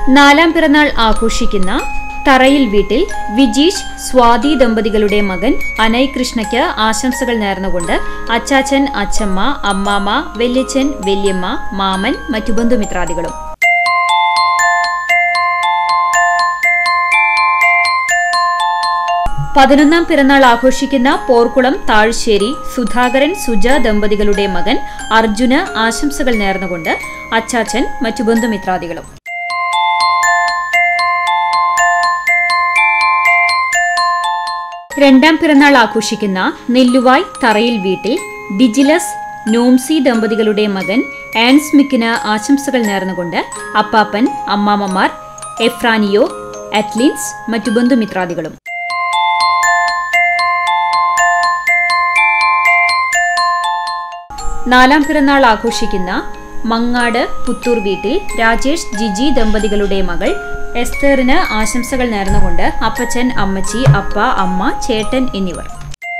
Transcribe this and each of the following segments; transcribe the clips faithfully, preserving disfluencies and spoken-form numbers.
നാലാം പിറന്നാൾ ആഘോഷിക്കുന്ന തറയിൽ വീട്ടിൽ വിജീഷ് സ്വാതി ദമ്പതികളുടെ മകൻ അനയ് കൃഷ്ണയ്ക്ക് ആശംസകൾ നേർന്നുകൊണ്ട് അച്ചാച്ചൻ, അച്ചമ്മ, അമ്മാമ്മ, വല്യച്ഛൻ, വല്യമ്മ, മാമൻ, മറ്റു ബന്ധുമിത്രാദികളും. പതിനൊന്നാം പിറന്നാൾ ആഘോഷിക്കുന്ന പോർക്കുളം താഴ്ശ്ശേരി സുധാകരൻ, സുജ ദമ്പതികളുടെ മകൻ അർജുന് ആശംസകൾ നേർന്നുകൊണ്ട് അച്ചാച്ചൻ, മറ്റു ബന്ധുമിത്രാദികളും. രണ്ടാം പിറന്നാൾ ആഘോഷിക്കുന്ന നെല്ലുവായ് തറയിൽ വീട്ടിൽ ഡിജിലസ് നോംസി ദമ്പതികളുടെ മകൻ ആൻസ്മിക്കിന് ആശംസകൾ നേർന്നുകൊണ്ട് അപ്പാപ്പൻ, അമ്മാമ്മമാർ, എഫ്രാനിയോ, അറ്റ്ലിൻസ്, മറ്റു ബന്ധുമിത്രാദികളും. നാലാം പിറന്നാൾ ആഘോഷിക്കുന്ന മങ്ങാട് പുത്തൂർ വീട്ടിൽ രാജേഷ്, ജിജി ദമ്പതികളുടെ മകൾ എസ്തറിന് ആശംസകൾ നേർന്നുകൊണ്ട് അപ്പച്ചൻ, അമ്മച്ചി, അപ്പ, അമ്മ, ചേട്ടൻ എന്നിവർ.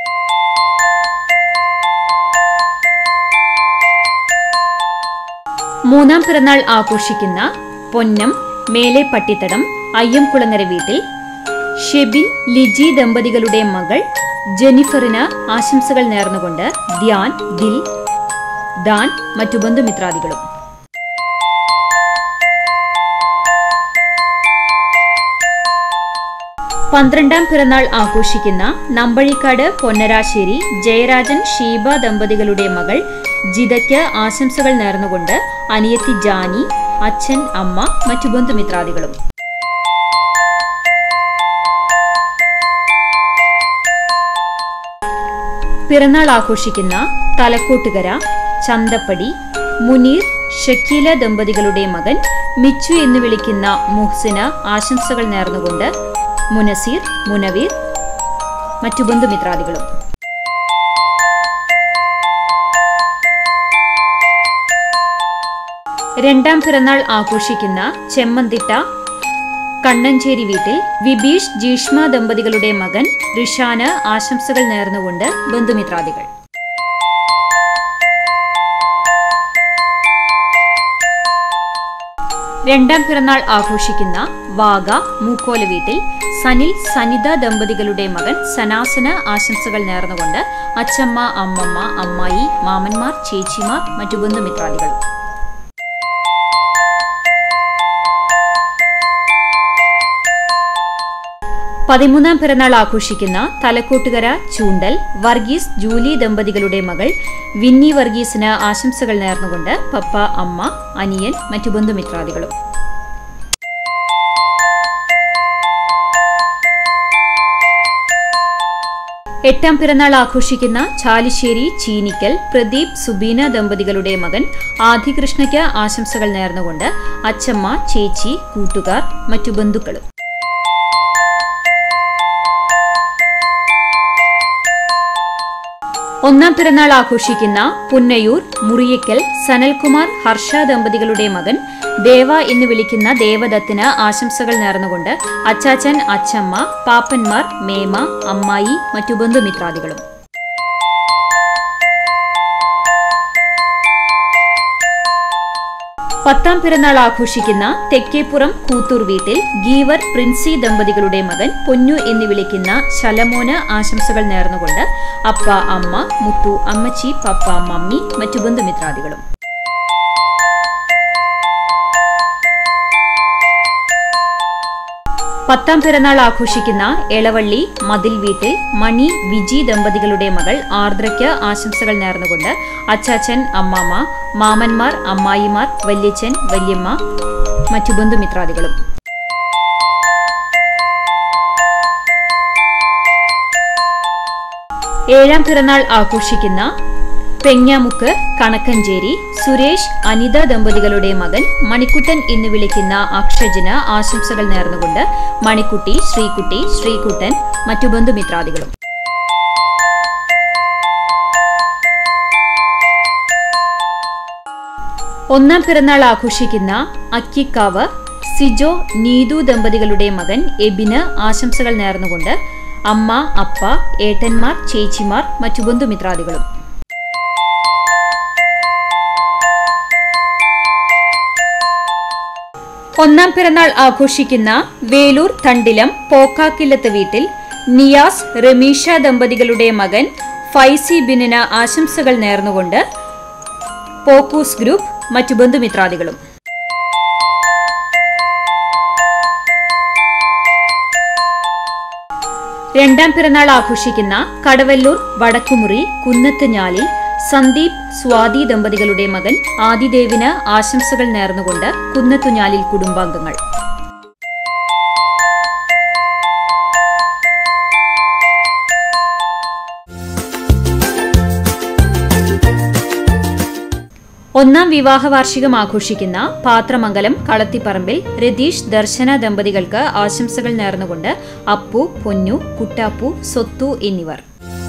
മൂന്നാം പിറന്നാൾ ആഘോഷിക്കുന്ന പൊന്നം മേലെ പട്ടിത്തടം അയ്യംകുളങ്ങര വീട്ടിൽ ഷെബിൻ, ലിജി ദമ്പതികളുടെ മകൾ ജെനിഫറിന് ആശംസകൾ നേർന്നുകൊണ്ട് ധ്യാൻ, ദിൽ, ദാൻ, മറ്റു ബന്ധുമിത്രാദികളും. പന്ത്രണ്ടാം പിറന്നാൾ ആഘോഷിക്കുന്ന നമ്പഴിക്കാട് പൊന്നരാശ്ശേരി ജയരാജൻ, ഷീബ ദമ്പതികളുടെ മകൾ ജിതയ്ക്ക് ആശംസകൾ നേർന്നുകൊണ്ട് അനിയത്തി ജാനി, അച്ഛൻ, അമ്മ, മറ്റു ബന്ധുമിത്രാദികളും. പിറന്നാൾ ആഘോഷിക്കുന്ന തലക്കോട്ടുകര ചന്തപ്പടി മുനീർ, ഷക്കീല ദമ്പതികളുടെ മകൻ മിച്ചു എന്ന് വിളിക്കുന്ന മുഹ്സിന് ആശംസകൾ നേർന്നുകൊണ്ട് മുനസീർ, മുനവീർ, മറ്റു ബന്ധുമിത്രാദികളും. രണ്ടാം പിറന്നാൾ ആഘോഷിക്കുന്ന ചെമ്മന്തിട്ട കണ്ണഞ്ചേരി വീട്ടിൽ വിബീഷ്, ജീഷ്മ ദമ്പതികളുടെ മകൻ റിഷാന് ആശംസകൾ നേർന്നുകൊണ്ട് ബന്ധുമിത്രാദികൾ. രണ്ടാം പിറന്നാൾ ആഘോഷിക്കുന്ന വാഗ മൂക്കോല വീട്ടിൽ സനിൽ, സനിത ദമ്പതികളുടെ മകൻ സനാസന് ആശംസകൾ നേർന്നുകൊണ്ട് അച്ചമ്മ, അമ്മമ്മ, അമ്മായി, മാമന്മാർ, ചേച്ചിമാർ, മറ്റു ബന്ധുമിത്രാദികളും. പതിമൂന്നാം പിറന്നാൾ ആഘോഷിക്കുന്ന തലക്കോട്ടുകര ചൂണ്ടൽ വർഗീസ്, ജൂലി ദമ്പതികളുടെ മകൾ വിന്നി വർഗീസിന് ആശംസകൾ നേർന്നുകൊണ്ട് പപ്പ, അമ്മ, അനിയൻ, മറ്റു ബന്ധുമിത്രാദികളും. എട്ടാം പിറന്നാൾ ആഘോഷിക്കുന്ന ചാലിശ്ശേരി ചീനിക്കൽ പ്രദീപ്, സുബീന ദമ്പതികളുടെ മകൻ ആദികൃഷ്ണയ്ക്ക് ആശംസകൾ നേർന്നുകൊണ്ട് അച്ചമ്മ, ചേച്ചി, കൂട്ടുകാർ, മറ്റു ബന്ധുക്കളും. ഒന്നാം പിറന്നാൾ ആഘോഷിക്കുന്ന പുന്നയൂർ മുറിയക്കൽ സനൽകുമാർ, ഹർഷ ദമ്പതികളുടെ മകൻ ദേവ എന്ന് വിളിക്കുന്ന ദേവദത്തിന് ആശംസകൾ നേർന്നുകൊണ്ട് അച്ചാച്ചൻ, അച്ചമ്മ, പാപ്പന്മാർ, മേമ, അമ്മായി, മറ്റു ബന്ധുമിത്രാദികളും. പത്താം പിറന്നാൾ ആഘോഷിക്കുന്ന തെക്കേപ്പുറം കൂത്തൂർ വീട്ടിൽ ഗീവർ, പ്രിൻസി ദമ്പതികളുടെ മകൻ പൊന്നു എന്ന് വിളിക്കുന്ന ശലമോന് ആശംസകൾ നേർന്നുകൊണ്ട് അപ്പ, അമ്മ, മുത്തു, അമ്മച്ചി, പപ്പ, മമ്മി, മറ്റു ബന്ധുമിത്രാദികളും. പത്താം പിറന്നാൾ ആഘോഷിക്കുന്ന എളവള്ളി മതിൽ വീട്ടിൽ മണി, വിജി ദമ്പതികളുടെ മകൾ ആർദ്രയ്ക്ക് ആശംസകൾ നേർന്നുകൊണ്ട് അച്ചാച്ചൻ, അമ്മാമ്മ, മാമന്മാർ, അമ്മായിമാർ, വല്യച്ഛൻ, വല്യമ്മ, മറ്റു ബന്ധുമിത്രാദികളും. ഏഴാം പിറന്നാൾ ആഘോഷിക്കുന്ന പെഞ്ഞാമുക്ക് കണക്കഞ്ചേരി സുരേഷ്, അനിത ദമ്പതികളുടെ മകൻ മണിക്കുട്ടൻ എന്ന് വിളിക്കുന്ന അക്ഷജിന് ആശംസകൾ നേർന്നുകൊണ്ട് മണിക്കുട്ടി, ശ്രീകുട്ടി, ശ്രീകുട്ടൻ, മറ്റു ബന്ധുമിത്രാദികളും. ഒന്നാം പിറന്നാൾ ആഘോഷിക്കുന്ന അക്കിക്കാവ് സിജോ, നീതു ദമ്പതികളുടെ മകൻ എബിന് ആശംസകൾ നേർന്നുകൊണ്ട് അമ്മ, അപ്പ, ഏട്ടന്മാർ, ചേച്ചിമാർ, മറ്റു ബന്ധുമിത്രാദികളും. ഒന്നാം പിറന്നാൾ ആഘോഷിക്കുന്ന വേലൂർ തണ്ടിലം പോക്കാക്കില്ലത്ത് വീട്ടിൽ നിയാസ് റമീഷ ദമ്പതികളുടെ മകൻ ഫൈസി ബിന്നിന് ആശംസകൾ നേർന്നുകൊണ്ട് പോക്കൂസ് ഗ്രൂപ്പ് മറ്റു ബന്ധുമിത്രാദികളും. രണ്ടാം പിറന്നാൾ ആഘോഷിക്കുന്ന കടവല്ലൂർ വടക്കുമുറി കുന്നത്ത് ഞാലിൽ സന്ദീപ് സ്വാതി ദമ്പതികളുടെ മകൻ ആദിദേവിന് ആശംസകൾ നേർന്നുകൊണ്ട് കുന്നത്തുഞ്ഞാലിൽ കുടുംബാംഗങ്ങൾ. ഒന്നാം വിവാഹ വാർഷികം ആഘോഷിക്കുന്ന പാത്രമംഗലം കളത്തിപ്പറമ്പിൽ രതീഷ് ദർശന ദമ്പതികൾക്ക് ആശംസകൾ നേർന്നുകൊണ്ട് അപ്പു, പൊന്നു, കുട്ടാപ്പു, സ്വത്തു എന്നിവർ.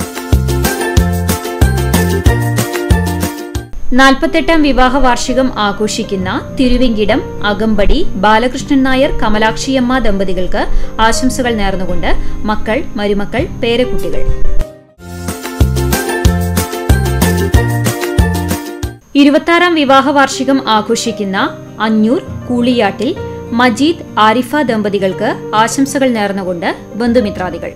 നാൽപ്പത്തെട്ടാം വിവാഹ വാർഷികം ആഘോഷിക്കുന്ന തിരുവെങ്കിടം അകമ്പടി ബാലകൃഷ്ണൻ നായർ കമലാക്ഷിയമ്മ ദമ്പതികൾക്ക് ആശംസകൾ നേർന്നുകൊണ്ട് മക്കൾ, മരുമക്കൾ, പേരക്കുട്ടികൾ. ഇരുപത്തിയാറാം വിവാഹ വാർഷികം ആഘോഷിക്കുന്ന അഞ്ഞൂർ കൂളിയാട്ടിൽ മജീദ് ആരിഫ ദമ്പതികൾക്ക് ആശംസകൾ നേർന്നുകൊണ്ട് ബന്ധുമിത്രാദികൾ.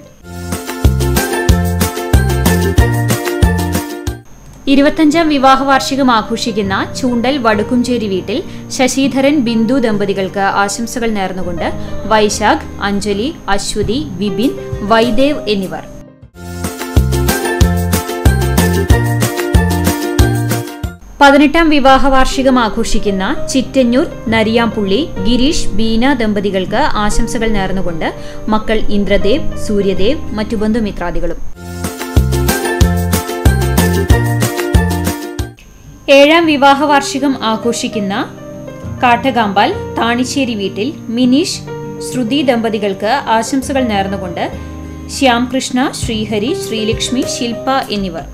ഇരുപത്തഞ്ചാം വിവാഹ വാർഷികം ആഘോഷിക്കുന്ന ചൂണ്ടൽ വടുക്കുംചേരി വീട്ടിൽ ശശിധരൻ ബിന്ദു ദമ്പതികൾക്ക് ആശംസകൾ നേർന്നുകൊണ്ട് വൈശാഖ്, അഞ്ജലി, അശ്വതി, വിപിൻ, വൈദേവ് എന്നിവർ. പതിനെട്ടാം വിവാഹ വാർഷികം ആഘോഷിക്കുന്ന ചിറ്റന്നൂർ നരിയാംപുള്ളി ഗിരീഷ്, ബീന ദമ്പതികൾക്ക് ആശംസകൾ നേർന്നുകൊണ്ട് മക്കൾ ഇന്ദ്രദേവ്, സൂര്യദേവ്, മറ്റു ബന്ധുമിത്രാദികളും. ഏഴാം വിവാഹ വാർഷികം ആഘോഷിക്കുന്ന കാട്ടകാമ്പാൽ താണിശ്ശേരി വീട്ടിൽ മിനീഷ്, ശ്രുതി ദമ്പതികൾക്ക് ആശംസകൾ നേർന്നുകൊണ്ട് ശ്യാംകൃഷ്ണ, ശ്രീഹരി, ശ്രീലക്ഷ്മി, ശില്പ എന്നിവർ.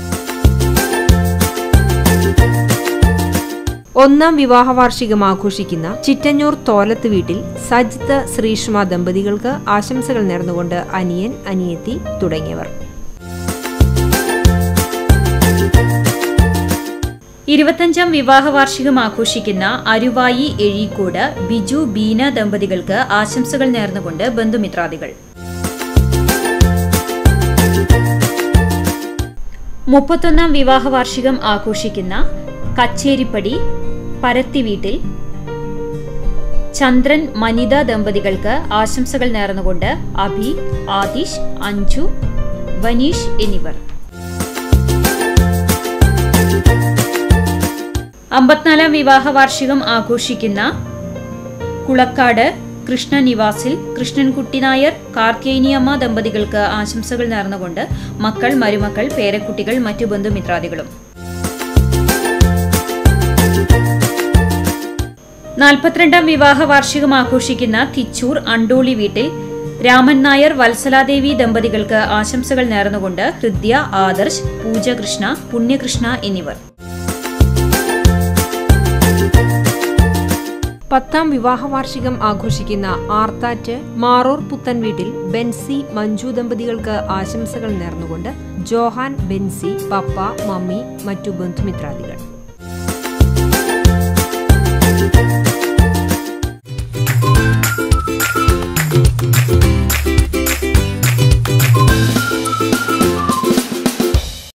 ഒന്നാം വിവാഹ വാർഷികം ആഘോഷിക്കുന്ന ചിറ്റന്നൂർ തോലത്ത് വീട്ടിൽ സജിത്ത്, ശ്രീഷ്മ ദമ്പതികൾക്ക് ആശംസകൾ നേർന്നുകൊണ്ട് അനിയൻ, അനിയത്തി തുടങ്ങിയവർ. ഇരുപത്തഞ്ചാം വിവാഹ വാർഷികം ആഘോഷിക്കുന്ന അരുവായി എഴീക്കോട് ബിജു, ബീന ദമ്പതികൾക്ക് ആശംസകൾ നേർന്നുകൊണ്ട് ബന്ധുമിത്രാദികൾ. മുപ്പത്തൊന്നാം വിവാഹ വാർഷികം ആഘോഷിക്കുന്ന കച്ചേരിപ്പടി പരത്തി വീട്ടിൽ ചന്ദ്രൻ, മനിത ദമ്പതികൾക്ക് ആശംസകൾ നേർന്നുകൊണ്ട് അഭി, ആദിഷ്, അഞ്ജു, വനീഷ് എന്നിവർ. അമ്പത്തിനാലാം വിവാഹ വാർഷികം ആഘോഷിക്കുന്ന കുളക്കാട് കൃഷ്ണനിവാസിൽ കൃഷ്ണൻകുട്ടി നായർ, കാർക്കേനിയമ്മ ദമ്പതികൾക്ക് ആശംസകൾ നേർന്നുകൊണ്ട് മക്കൾ, മരുമക്കൾ, പേരക്കുട്ടികൾ, മറ്റു ബന്ധുമിത്രാദികളും. നാൽപ്പത്തിരണ്ടാം വിവാഹ വാർഷികം ആഘോഷിക്കുന്ന തിച്ചൂർ അണ്ടോളി വീട്ടിൽ രാമൻ നായർ, വത്സലാദേവി ദമ്പതികൾക്ക് ആശംസകൾ നേർന്നുകൊണ്ട് ഹൃദ്യ, ആദർശ്, പൂജകൃഷ്ണ, പുണ്യകൃഷ്ണ എന്നിവർ. പത്താം വിവാഹ വാർഷികം ആഘോഷിക്കുന്ന ആർത്താറ്റ് മാറൂർ പുത്തൻ വീട്ടിൽ ബെൻസി, മഞ്ജു ദമ്പതികൾക്ക് ആശംസകൾ നേർന്നുകൊണ്ട് ജോഹാൻ, ബെൻസി, പപ്പ, മമ്മി, മറ്റു ബന്ധുമിത്രാദികൾ.